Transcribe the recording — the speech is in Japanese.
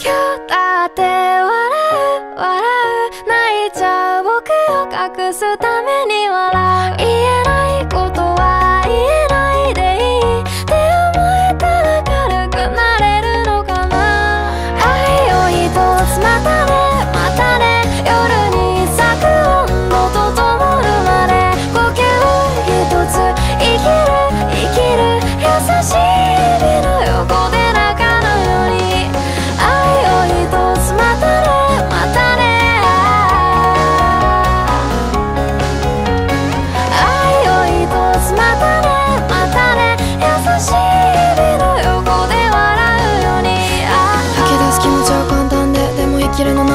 今日だって笑う笑う泣いちゃう僕を隠すために笑う。言えないことは言えないでいいって思えたら軽くなれるのかな。愛を一つまたねまたね夜に咲く温度と灯るまで呼吸一つ生きる生きる優しい指の横で泣かぬように愛を一つまたねまたね愛を一つまたねまたね優しい指の横で笑うように。吐き出す気持ちは簡単ででも生きるの